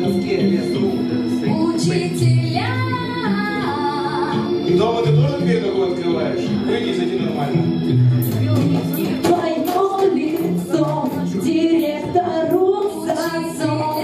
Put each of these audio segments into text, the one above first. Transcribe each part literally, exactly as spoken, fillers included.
доске без рук. Учителя. И дома ты тоже дверь такую открываешь? Выйди, зайди нормально. Твое лицо директору зацо.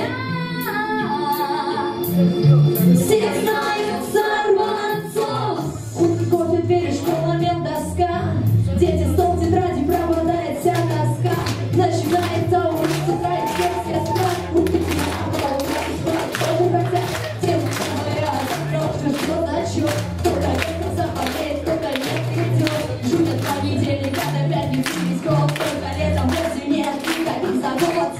Все знают сорванцов. Утром кофе, двери, школа, доска. Дети, стол, тетради, пропадает вся тоска. Начинается улица, тает всех страх. Учителя, хотя тем говорят, что зачет. Кто-то не заболеет, кто-то не придет. Жутят по неделе, когда пятницу весь год. Сколько лет, а вовсе нет никаких забот.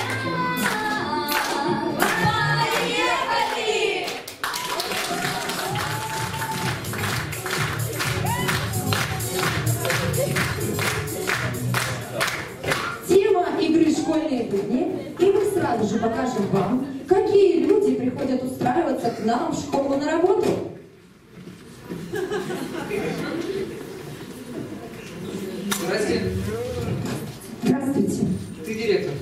Школьные будни, и мы сразу же покажем вам, какие люди приходят устраиваться к нам в школу на работу. Здравствуйте. Здравствуйте. Ты директор?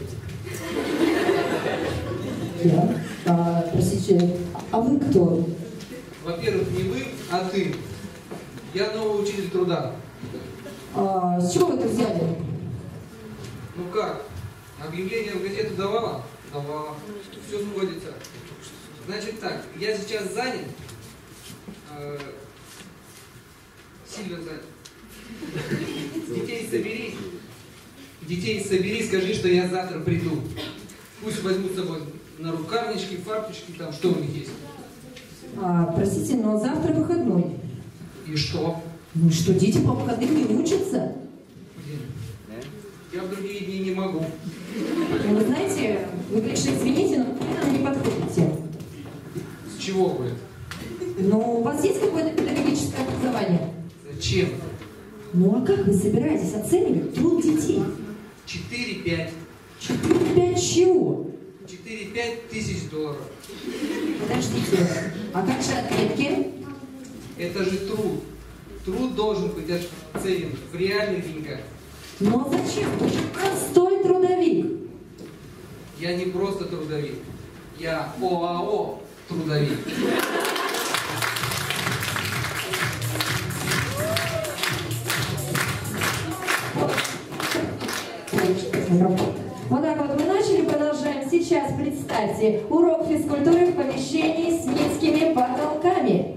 Я? А, простите, а вы кто? Во-первых, не вы, а ты. Я новый учитель труда. А, с чего вы это взяли? Ну как? Объявление в газету давала? Давала. Все сходится. Значит так, я сейчас занят. Э, сильно занят. Детей собери. Детей собери, скажи, что я завтра приду. Пусть возьмут с собой на рукавнички, фарточки, там, что у них есть. А, простите, но завтра выходной. И что? Ну что, дети по выходным не учатся? Я в другие дни не могу. Ну, вы знаете, вы, конечно, извините, но вы нам не подходите. С чего вы? Ну, у вас есть какое-то педагогическое образование? Зачем? Ну, а как вы собираетесь оценивать труд детей? четыре-пять. четыре-пять чего? четыре-пять тысяч долларов. Подождите, а как же отметки? Это же труд. Труд должен быть оценен в реальных деньгах. Ну а зачем? Вы же простой трудовик. Я не просто трудовик. Я ОАО трудовик. Вот так вот мы начали, продолжаем. Сейчас представьте урок физкультуры в помещении с низкими потолками.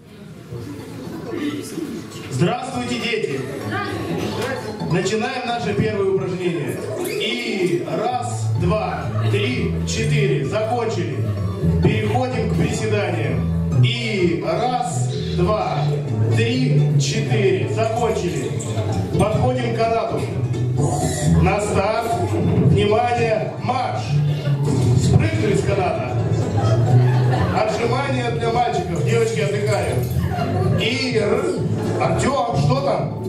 Здравствуйте, дети! Начинаем наше первое упражнение. И раз, два, три, четыре. Закончили. Переходим к приседаниям. И раз, два, три, четыре. Закончили. Подходим к канату. На старт. Внимание, марш. Спрыгнули с каната. Отжимания для мальчиков. Девочки отдыхают. И... Артем, что там?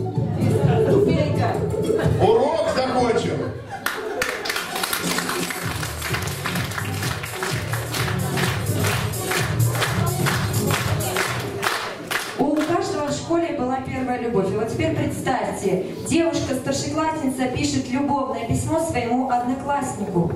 Урок закончен. У каждого в школе была первая любовь. И вот теперь представьте, девушка-старшеклассница пишет любовное письмо своему однокласснику.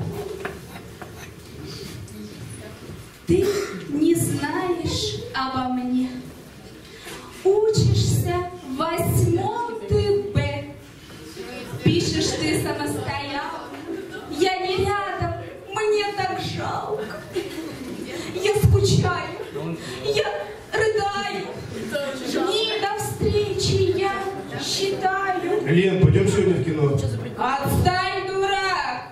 Ты не знаешь обо мне. Учишься в восьмом ты Б. Пишешь ты самостоятельно. Я не рядом, мне так жалко. Я скучаю, я рыдаю. Дни до встречи я считаю. Лен, пойдем сегодня в кино. Отстань, дурак!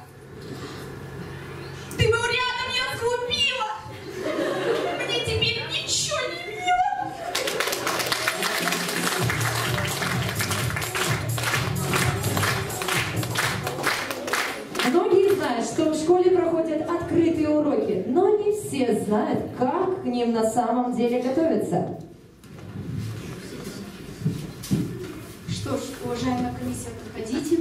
Ты был рядом, я сглупила. Мне теперь ничего не бьет. Многие знают, что в школе проходят открытые уроки, но не все знают, как к ним на самом деле готовиться. Что ж, уважаемая комиссия, проходите.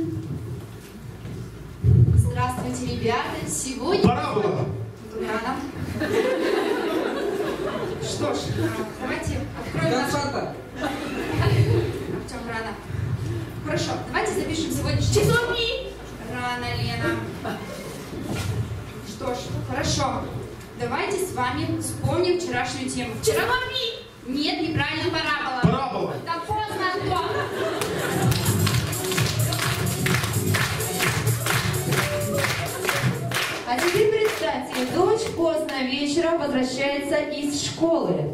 Здравствуйте, ребята. Сегодня... Пора было. Рано. Что ж, давайте откроем наш... Артем, рано. Хорошо, давайте запишем сегодняшний... Часовни! Рано, Лена. Что ж, хорошо. Давайте с вами вспомним вчерашнюю тему. Вчера... Нет, неправильно, парабола. Парабола. Да поздно, Антон. А теперь представьте, дочь поздно вечером возвращается из школы.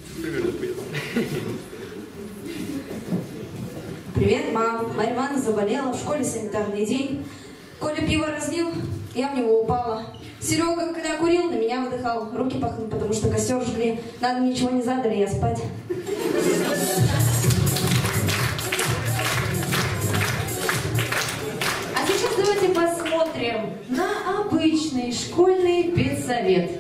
Привет, мам. Марья Ивановна заболела, в школе санитарный день. Коля пиво разлил, я в него упала. Серега, когда курил, на меня выдыхал. Руки пахнут, потому что костер жгли. Надо, ничего не задали, я спать. А сейчас давайте посмотрим на обычный школьный педсовет.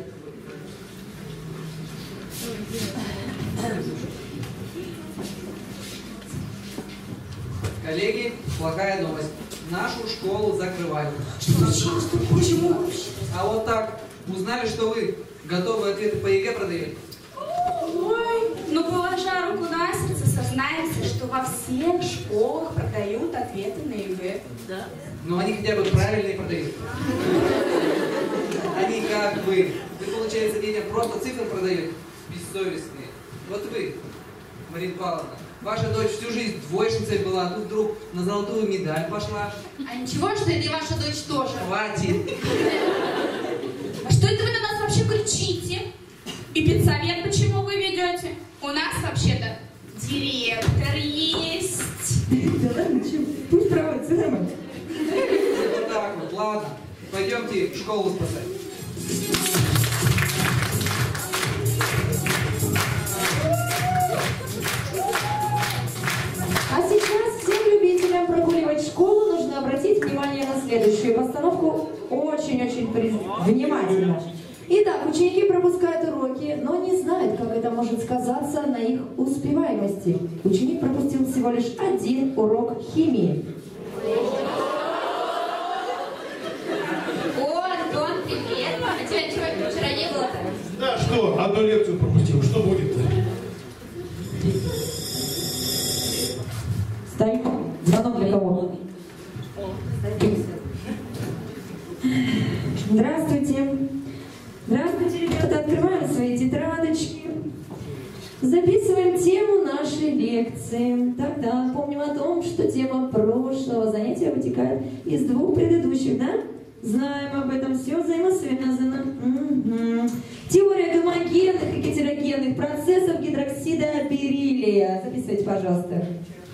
Коллеги, плохая новость. Нашу школу закрывают. Почему? А вот так, узнали, что вы готовые ответы по ЕГЭ продаете? Ой, ну положа руку на сердце, сознаемся, что во всех школах продают ответы на ЕГЭ. Да. Но они хотя бы правильные продают. Они как вы. Вы, получается, детям просто цифры продаете, бессовестные. Вот вы, Марина Павловна, ваша дочь всю жизнь двоечницей была, а тут вдруг на золотую медаль пошла. А ничего, что это и ваша дочь тоже. Хватит. А что это вы на нас вообще кричите? И педсовет почему вы ведете? У нас вообще-то директор есть. Да ладно, чего? Пусть проводит, все нормально. Вот так вот, ладно. Пойдемте школу спасать. А сейчас всем любителям прогуливать школу нужно обратить внимание на следующую постановку очень-очень внимательно. Итак, ученики пропускают уроки, но не знают, как это может сказаться на их успеваемости. Ученик пропустил всего лишь один урок химии. О, Антон, привет. А тебя чего вчера не было-то? Да что, одну лекцию пропустил, что будет-то? Стой. Звонок для кого? Здравствуйте. Здравствуйте, ребята. Открываем свои тетрадочки. Записываем тему нашей лекции. Тогда помним о том, что тема прошлого занятия вытекает из двух предыдущих, да? Знаем об этом, все взаимосвязано. Угу. Теория гомогенных и гетерогенных процессов гидроксида бериллия. Записывайте, пожалуйста.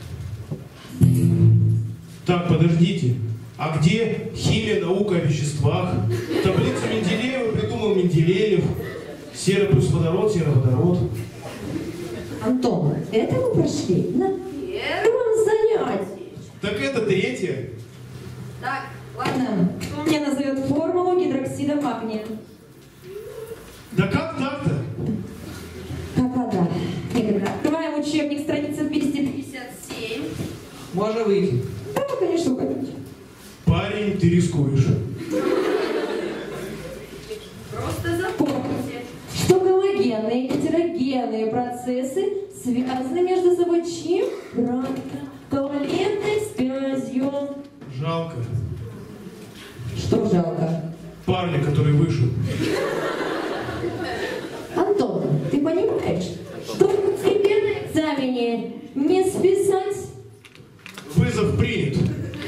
Так, подождите. А где химия, наука о веществах? Таблицу Менделеева придумал Менделеев. Серый плюс водород, сероводород. Антон, это мы прошли на первом занятии. Так это третье. Так, ладно. Кто мне назовет формулу гидроксида магния? Да как так-то? Да-да-да. Открываем учебник, страница двести пятьдесят семь. Можно выйти. Да, конечно, уходите. Парень, ты рискуешь. Просто запомните, что гомогенные и гетерогенные процессы связаны между собой чем? Правильно. Ковалентной связью. Жалко. Что жалко? Парня, который вышел. Антон, ты понимаешь, что тебе на экзамене не списать? Вызов принят.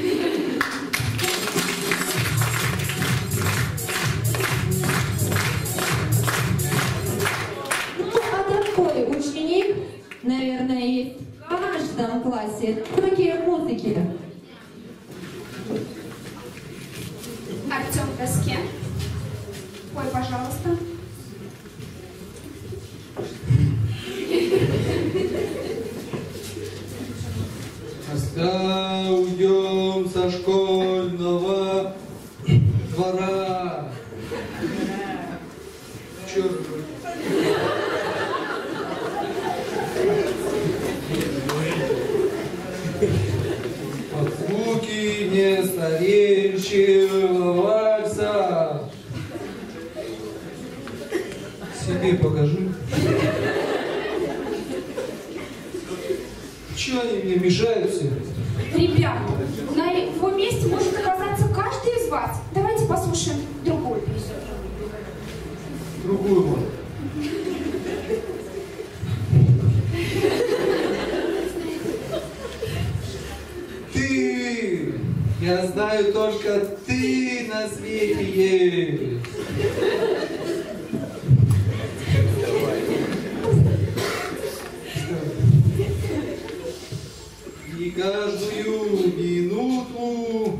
Ну, а такой ученик, наверное, есть в каждом классе. Такие музыки. Артем в доске. Ой, пожалуйста. Когда уйдем со школьного двора. Черт. От звуки не стареющего вальса. Себе покажи. Чего они мне мешают все? Ребята, на его месте может оказаться каждый из вас. Давайте послушаем другую песню. Я знаю, только ты на свете есть. И каждую минуту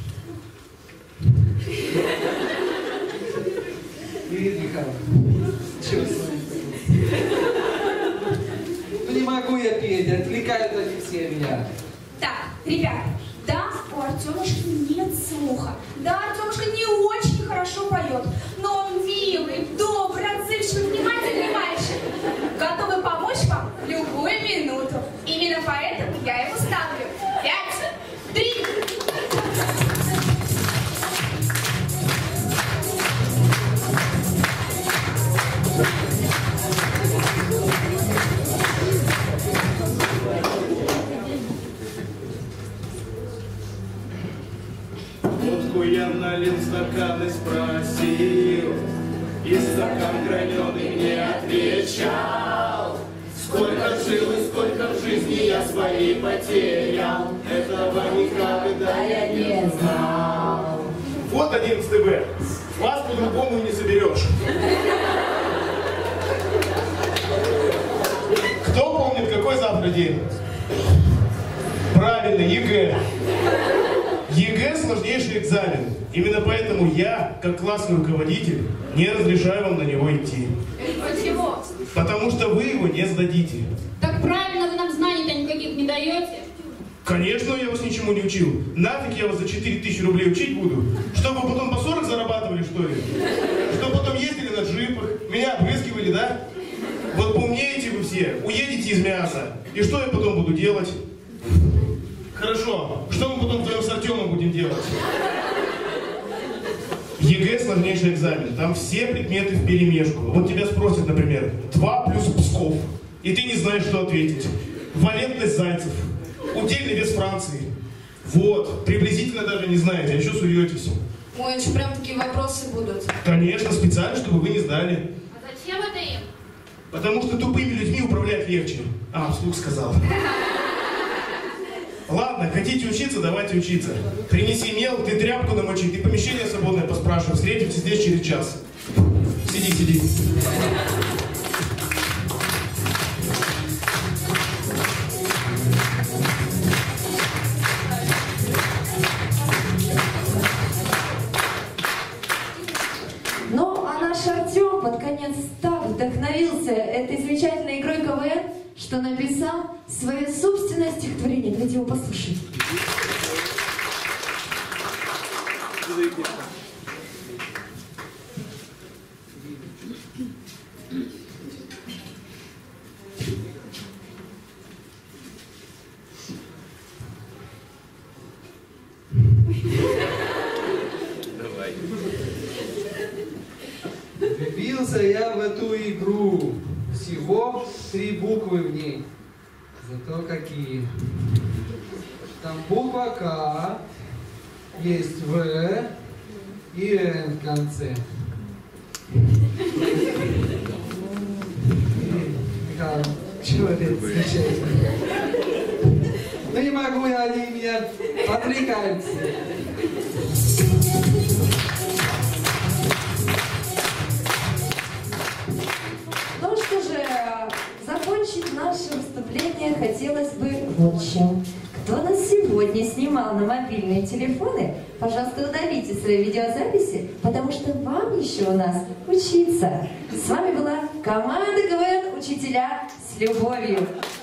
Ирина Михайловна, чего с вами? Ну не могу я петь, отвлекают они все меня. Так, ребят, да, у Артемушки нет слуха. Да, Артемушка не очень хорошо поет, но он милый, добрый, отзывчивый, внимательный мальчик. Готовы помочь вам в любую минуту. Именно поэтому я ему ставлю пять, три. Водку я налил стакан и спросил, и стакан граненый мне отвечал: сколько жил и сколько в жизни я своей потерял, этого никогда я не знал. Вот одиннадцатый Б. Вас по-другому не соберешь. Кто помнит, какой завтра день? Правильно, ЕГЭ. ЕГЭ – сложнейший экзамен. Именно поэтому я, как классный руководитель, не разрешаю вам на него идти. Почему? Потому что вы его не сдадите. Так правильно, вы нам знаний-то никаких не даете. Конечно, я вас ничему не учил. Нафиг я вас за четыре тысячи рублей учить буду? Чтобы потом по сорок зарабатывали, что ли? Чтобы потом ездили на джипах, меня обрызгивали, да? Вот поумнеете вы все, уедете из мяса. И что я потом буду делать? Хорошо, что мы потом вдвоем с Артемом будем делать? ЕГЭ – сложнейший экзамен. Там все предметы вперемешку. Вот тебя спросят, например, два плюс Псков. И ты не знаешь, что ответить. Валентность Зайцев. Удельный вес Франции. Вот. Приблизительно даже не знаете, а еще суетесь. Ой, а что, прям такие вопросы будут? Конечно, специально, чтобы вы не знали. А зачем это им? Потому что тупыми людьми управлять легче. А, вслух сказал. Ладно, хотите учиться, давайте учиться. Принеси мел, ты тряпку намочи, ты помещение свободное поспрашивай. Встретимся здесь через час. Сиди, сиди. Ну, а наш Артем под конец так вдохновился этой замечательной игрой КВН, что написал свое собственное стихотворение. Давайте его послушаем. Влюбился я в эту игру. Всего три буквы в ней. Зато какие. Там буква К, есть В и Н в конце. Михаил, чего это замечательно? Ну не могу я, они меня отвлекаются. Ну что же, закончить наше выступление хотелось бы вот чем. Кто нас сегодня снимал на мобильные телефоны, пожалуйста, удалите свои видеозаписи, потому что вам еще у нас учиться. С вами была команда КВН «Учителя с любовью».